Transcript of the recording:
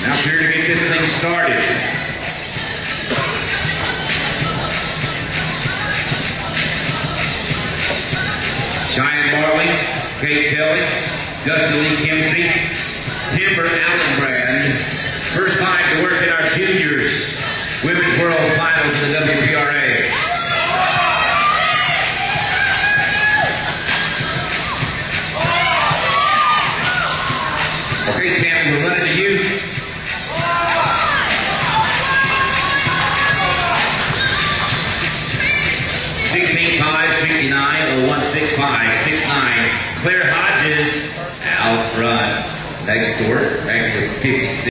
Now here to get this thing started. Cheyenne Marley, Kate Kelly, Dustin Lee Kempsey, Timber Allenbrand. First time to work in our juniors Women's World Finals in the WPRA. Okay, Tammy, we're running to you. Claire Hodges out front. Next court, actually 56.